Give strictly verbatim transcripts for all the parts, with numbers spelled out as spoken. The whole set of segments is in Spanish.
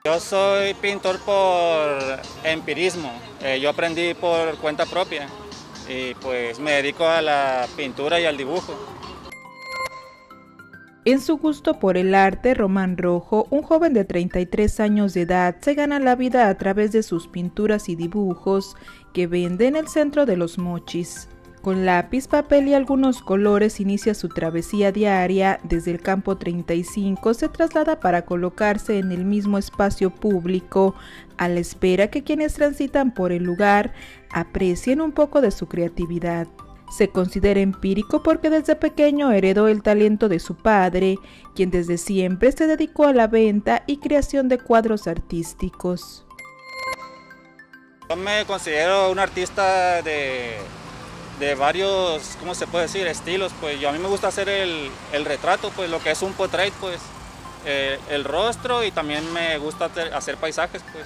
Yo soy pintor por empirismo, eh, yo aprendí por cuenta propia y pues me dedico a la pintura y al dibujo. En su gusto por el arte, Román Rojo, un joven de treinta y tres años de edad, se gana la vida a través de sus pinturas y dibujos que vende en el centro de Los Mochis. Con lápiz, papel y algunos colores inicia su travesía diaria. Desde el campo treinta y cinco se traslada para colocarse en el mismo espacio público, a la espera que quienes transitan por el lugar aprecien un poco de su creatividad. Se considera empírico porque desde pequeño heredó el talento de su padre, quien desde siempre se dedicó a la venta y creación de cuadros artísticos. Yo me considero un artista de, de varios, ¿cómo se puede decir?, estilos. Pues yo, a mí me gusta hacer el, el retrato, pues lo que es un portrait, pues eh, el rostro, y también me gusta hacer, hacer paisajes, pues.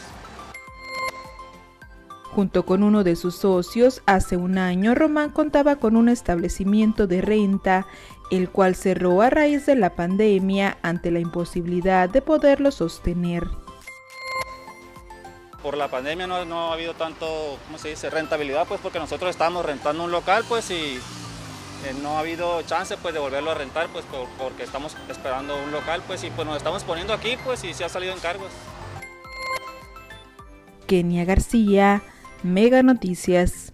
Junto con uno de sus socios, hace un año Román contaba con un establecimiento de renta, el cual cerró a raíz de la pandemia ante la imposibilidad de poderlo sostener. Por la pandemia no, no ha habido tanto, ¿cómo se dice?, rentabilidad, pues porque nosotros estábamos rentando un local, pues y eh, no ha habido chance pues de volverlo a rentar, pues por, porque estamos esperando un local, pues y pues nos estamos poniendo aquí, pues y se ha salido encargos. Kenia García, Mega Noticias.